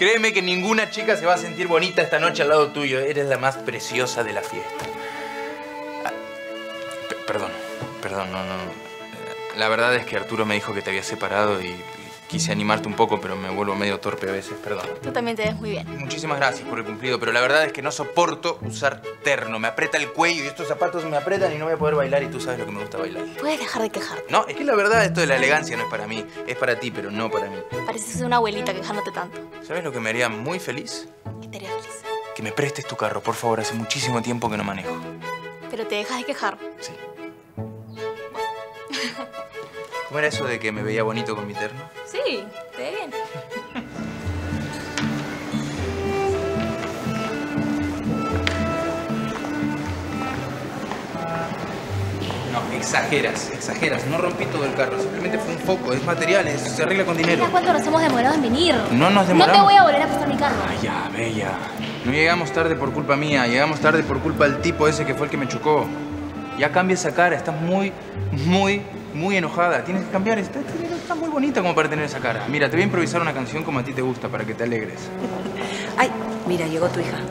Créeme que ninguna chica se va a sentir bonita esta noche al lado tuyo. Eres la más preciosa de la fiesta. Perdón, no. La verdad es que Arturo me dijo que te había separado y quise animarte un poco, pero me vuelvo medio torpe a veces, perdón. Tú también te ves muy bien. Muchísimas gracias por el cumplido, pero la verdad es que no soporto usar terno. Me aprieta el cuello y estos zapatos me aprietan y no voy a poder bailar y tú sabes lo que me gusta bailar. Puedes dejar de quejarte. No, es que la verdad esto de la elegancia no es para mí. Es para ti, pero no para mí. Pareces una abuelita quejándote tanto. ¿Sabes lo que me haría muy feliz? ¿Qué te haría feliz? Que me prestes tu carro, por favor. Hace muchísimo tiempo que no manejo. Pero te dejas de quejar. Sí. ¿Cómo era eso de que me veía bonito con mi terno? Sí, te ve bien. No, exageras. No rompí todo el carro. Simplemente fue un foco. Es material, se arregla con dinero. Mira cuánto nos hemos demorado en venir. No nos demoramos. No te voy a volver a prestar mi carro. Ay, ya, bella. No llegamos tarde por culpa mía. Llegamos tarde por culpa del tipo ese que fue el que me chocó. Ya cambia esa cara. Estás muy enojada. Tienes que cambiar. Está muy bonita como para tener esa cara. Mira, te voy a improvisar una canción como a ti te gusta para que te alegres. Ay, mira, llegó tu hija.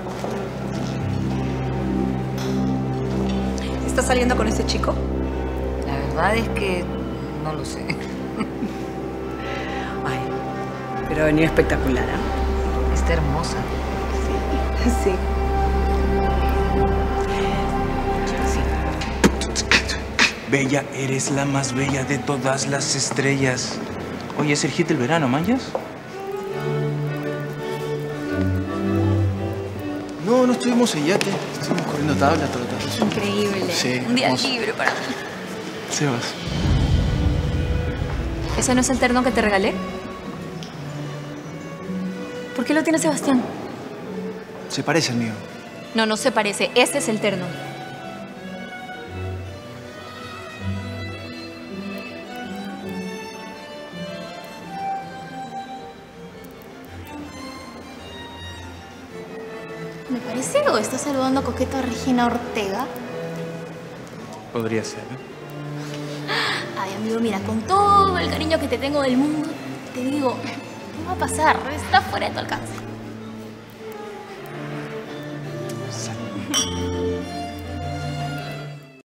¿Estás saliendo con ese chico? La verdad es que no lo sé. Ay, pero ha venido espectacular, ¿eh? Está hermosa. Sí. Bella, eres la más bella de todas las estrellas. Oye, es el hit del verano, ¿manjas? No estuvimos en yate. Estuvimos corriendo tabla todo el rato. Increíble. Sí, un día hermoso. libre para mí. Sebas. ¿Ese no es el terno que te regalé? ¿Por qué lo tiene Sebastián? Se parece al mío. No, no se parece. Ese es el terno. ¿Me parece o estás saludando coqueta a Regina Ortega? Podría ser, ¿eh? Ay, amigo, mira, con todo el cariño que te tengo del mundo, te digo, no va a pasar, está fuera de tu alcance.